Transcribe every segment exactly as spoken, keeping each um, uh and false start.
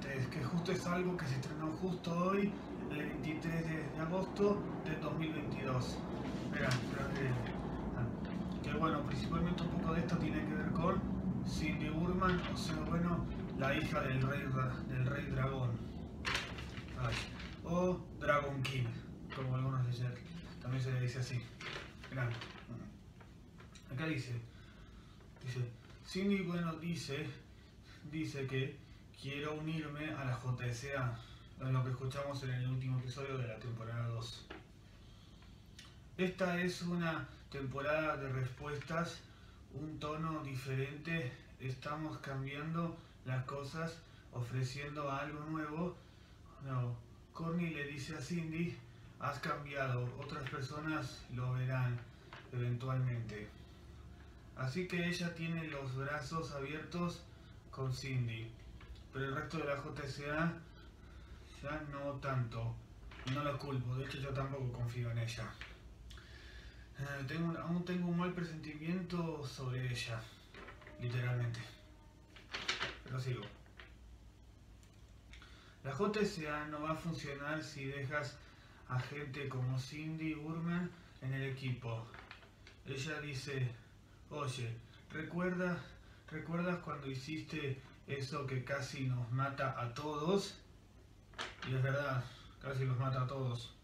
antes, que justo es algo que se estrenó justo hoy, el veintitrés de agosto del dos mil veintidós. Verán, que, que bueno, principalmente un poco de esto tiene que ver con Cindy Burman, o sea, bueno, la hija del rey, del rey dragón. Ay, o Dragon King, como algunos dicen, también se le dice así. Verán, acá dice, dice, Cindy, bueno, dice, dice que quiero unirme a la J S A, en lo que escuchamos en el último episodio de la temporada dos. Esta es una temporada de respuestas, un tono diferente, estamos cambiando las cosas, ofreciendo algo nuevo. No, Courtney le dice a Cindy, has cambiado, otras personas lo verán eventualmente. Así que ella tiene los brazos abiertos con Cindy, pero el resto de la J S A ya no tanto. No lo culpo, de hecho yo tampoco confío en ella. Eh, tengo, aún tengo un mal presentimiento sobre ella, literalmente. Pero sigo. La J S A no va a funcionar si dejas a gente como Cindy Burman en el equipo. Ella dice, oye, ¿recuerdas, ¿recuerdas cuando hiciste eso que casi nos mata a todos? Y es verdad, casi nos mata a todos.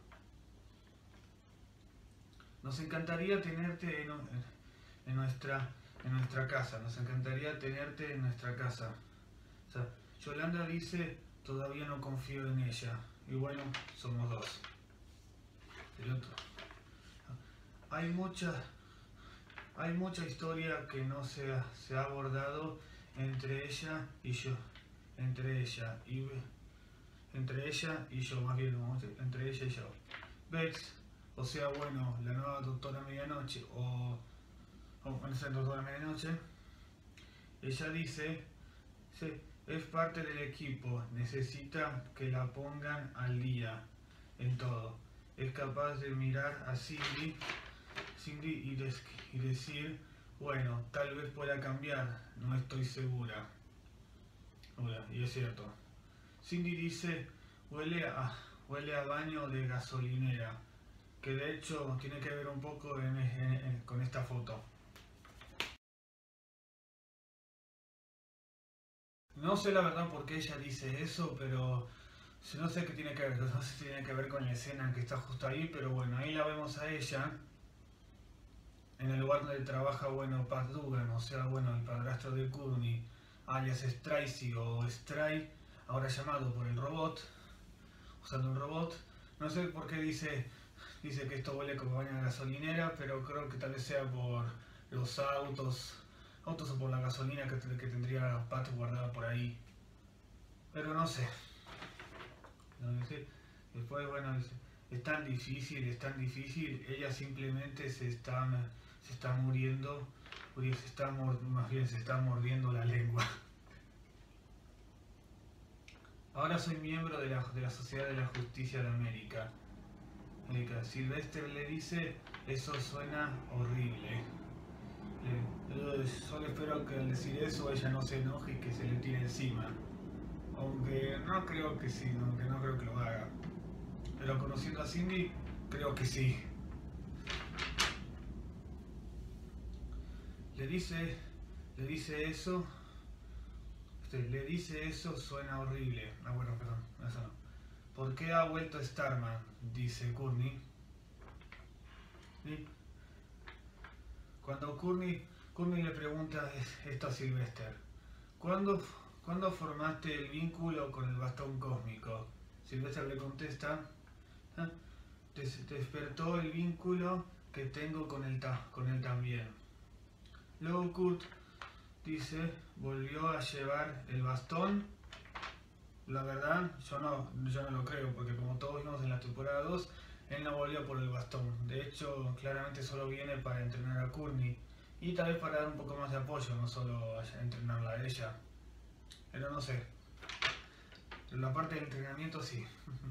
Nos encantaría tenerte en, en, nuestra, en nuestra casa, nos encantaría tenerte en nuestra casa. O sea, Yolanda dice, todavía no confío en ella. Y bueno, somos dos. El otro. Hay mucha, hay mucha historia que no se ha, se ha abordado entre ella y yo. Entre ella y entre ella y yo, más bien, entre ella y yo. Bex, o sea, bueno, la nueva Doctora Medianoche, o, o bueno, esa Doctora Medianoche, ella dice, sí, es parte del equipo, necesita que la pongan al día en todo. Es capaz de mirar a Cindy, Cindy y, des, y decir, bueno, tal vez pueda cambiar, no estoy segura. Y es cierto. Cindy dice, huele a, huele a baño de gasolinera, que de hecho tiene que ver un poco en, en, en, con esta foto. No sé la verdad por qué ella dice eso, pero no sé qué tiene que ver, no sé si tiene que ver con la escena que está justo ahí, pero bueno, ahí la vemos a ella, en el lugar donde trabaja, bueno, Pat Dugan, o sea, bueno, el padrastro de Courtney, alias Stracy o Stray, ahora llamado por el robot, usando un robot. No sé por qué dice, dice que esto huele como baño de gasolinera, pero creo que tal vez sea por los autos, autos o por la gasolina que, que tendría Pat guardada por ahí. Pero no sé. Después, bueno, es, es tan difícil, es tan difícil, ella simplemente se está, se está muriendo, se está, más bien se está mordiendo la lengua. Ahora soy miembro de la, de la Sociedad de la Justicia de América. América. Sylvester le dice, eso suena horrible. Le, solo espero que al decir eso ella no se enoje y que se le tire encima. Aunque no creo que sí, aunque no creo que lo haga. Pero conociendo a Cindy, creo que sí. Le dice, le dice eso, le dice eso, suena horrible. Ah, bueno, perdón, eso no. ¿Por qué ha vuelto Starman? Dice Courtney. ¿Sí? Cuando Courtney, Courtney le pregunta esto a Sylvester, ¿cuándo, ¿cuándo formaste el vínculo con el bastón cósmico? Sylvester le contesta, ¿eh? Despertó el vínculo que tengo con él, con él también. Luego Kurt dice, volvió a llevar el bastón. La verdad, yo no, yo no lo creo, porque como todos vimos en la temporada dos, él no volvió por el bastón. De hecho, claramente solo viene para entrenar a Courtney y tal vez para dar un poco más de apoyo, no solo a entrenarla a ella. Pero no sé. Pero la parte del entrenamiento sí.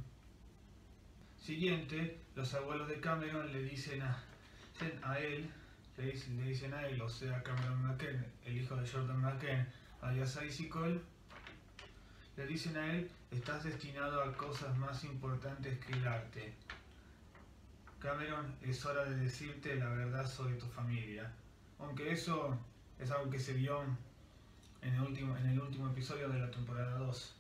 Siguiente, los abuelos de Cameron le dicen a, a él, le dicen, le dicen a él, o sea, Cameron McKen, el hijo de Jordan McKen, alias Icicle, le dicen a él, estás destinado a cosas más importantes que el arte. Cameron, es hora de decirte la verdad sobre tu familia. Aunque eso es algo que se vio en el último, en el último episodio de la temporada dos.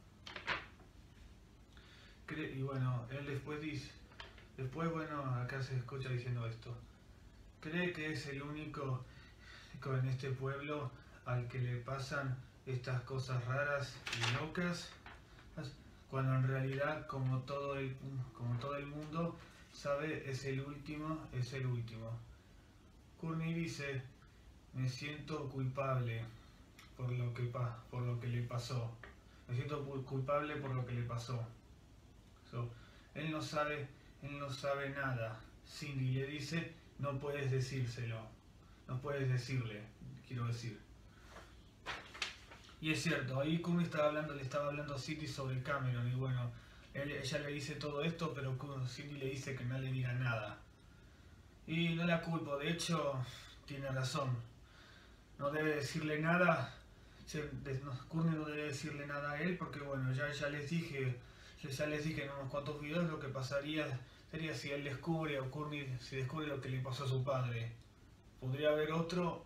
Y bueno, él después dice, después bueno, acá se escucha diciendo esto. Cree que es el único en este pueblo al que le pasan estas cosas raras y locas, cuando en realidad, como todo el, como todo el mundo sabe, es el último, es el último. Courtney dice, me siento culpable por lo que, pa, por lo que le pasó. Me siento culpable por lo que le pasó. So, él no sabe, él no sabe nada. Cindy le dice, no puedes decírselo. No puedes decirle, quiero decir. Y es cierto, ahí Courtney estaba hablando, le estaba hablando a Cindy sobre Cameron. Y bueno, él, ella le dice todo esto, pero Cindy le dice que no le diga nada. Y no la culpo, de hecho, tiene razón. No debe decirle nada. Courtney no debe decirle nada a él porque bueno, ya, ya les dije, ya les dije en unos cuantos videos lo que pasaría sería si él descubre o Courtney si descubre lo que le pasó a su padre. Podría haber otro,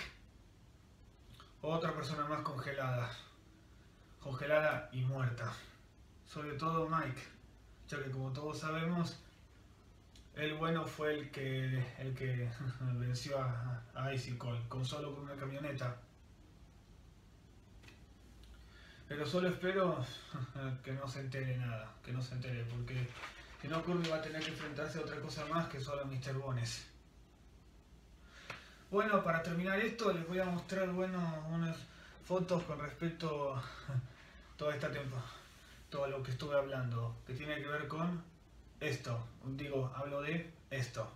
otra persona más congelada, congelada y muerta. Sobre todo Mike, ya que como todos sabemos, el bueno fue el que, el que venció a, a Icicle con solo con una camioneta. Pero solo espero que no se entere nada, que no se entere, porque si no Courtney va a tener que enfrentarse a otra cosa más que solo a mister Bones. Bueno, para terminar esto les voy a mostrar, bueno, unas fotos con respecto a toda esta temporada, todo lo que estuve hablando, que tiene que ver con esto, digo, hablo de esto.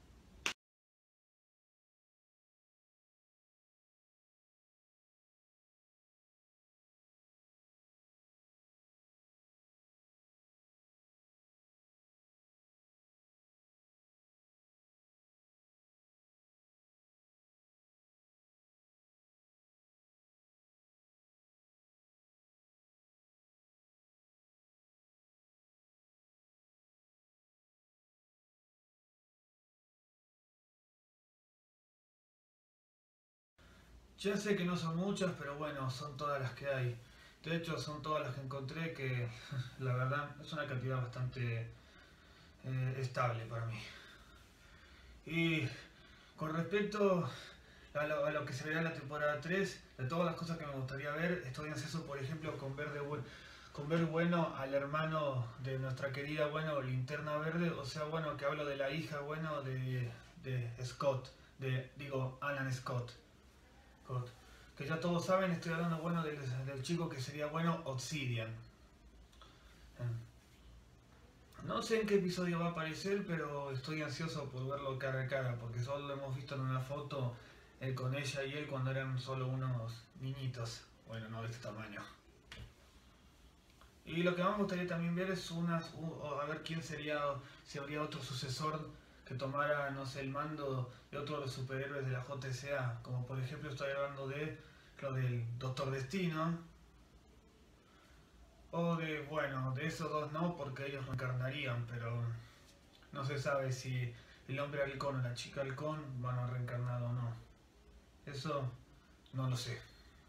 Ya sé que no son muchas, pero bueno, son todas las que hay. De hecho, son todas las que encontré que, la verdad, es una cantidad bastante eh, estable para mí. Y con respecto a lo, a lo que se verá en la temporada tres, de todas las cosas que me gustaría ver, estoy ansioso, por ejemplo, con ver, de, con ver bueno al hermano de nuestra querida, bueno, Linterna Verde, o sea, bueno, que hablo de la hija, bueno, de, de Scott, de, digo, Alan Scott. Que ya todos saben, estoy hablando bueno del, del chico que sería bueno Obsidian. No sé en qué episodio va a aparecer, pero estoy ansioso por verlo cara a cara, porque solo lo hemos visto en una foto eh, con ella y él cuando eran solo unos niñitos. Bueno, no de este tamaño. Y lo que más me gustaría también ver es unas, uh, a ver quién sería, si habría otro sucesor que tomara, no sé, el mando de otro de los superhéroes de la J S A, como por ejemplo estoy hablando de lo del Doctor Destino, o de, bueno, de esos dos no, porque ellos reencarnarían, pero no se sabe si el hombre halcón o la chica halcón van a reencarnar o no. Eso no lo sé.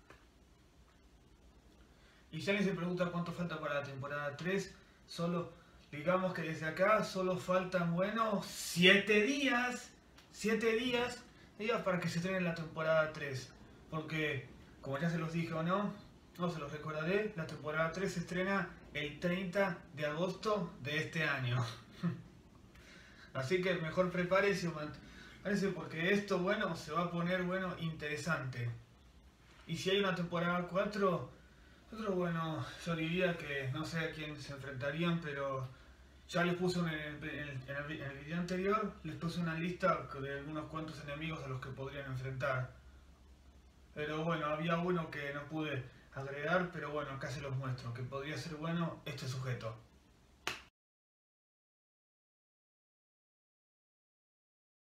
Y si alguien se pregunta cuánto falta para la temporada tres, solo, digamos que desde acá solo faltan, bueno, siete días, siete días, días para que se estrene la temporada tres. Porque, como ya se los dije o no, no se los recordaré, la temporada tres se estrena el treinta de agosto de este año. Así que mejor prepárese, prepárese porque esto, bueno, se va a poner, bueno, interesante. Y si hay una temporada cuatro... Otro, bueno, yo diría que no sé a quién se enfrentarían, pero ya les puse en el, en, el, en, el, en el video anterior, les puse una lista de algunos cuantos enemigos a los que podrían enfrentar. Pero bueno, había uno que no pude agregar, pero bueno, acá se los muestro, que podría ser bueno este sujeto.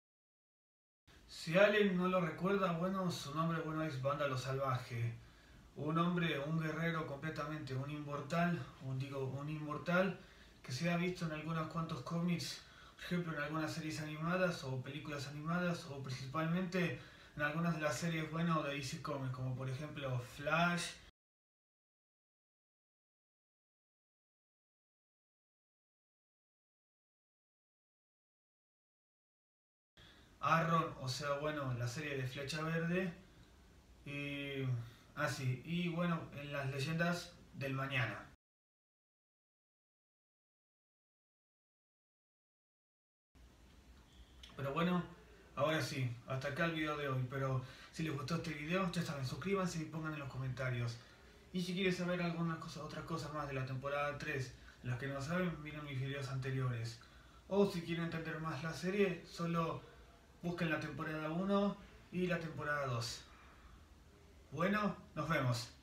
Si alguien no lo recuerda, bueno, su nombre bueno es Vándalo Salvaje. Un hombre, un guerrero completamente, un inmortal, un, digo, un inmortal que se ha visto en algunos cuantos cómics, por ejemplo en algunas series animadas o películas animadas o principalmente en algunas de las series buenas de D C Comics, como por ejemplo Flash, Arrow, o sea, bueno, la serie de Flecha Verde, y así, ah, y bueno, en las leyendas del mañana. Pero bueno, ahora sí, hasta acá el video de hoy. Pero si les gustó este video, ya saben, suscríbanse y pongan en los comentarios. Y si quieren saber algunas cosas, otras cosas más de la temporada tres, las que no saben, miren mis videos anteriores. O si quieren entender más la serie, solo busquen la temporada uno y la temporada dos. Bueno, nos vemos.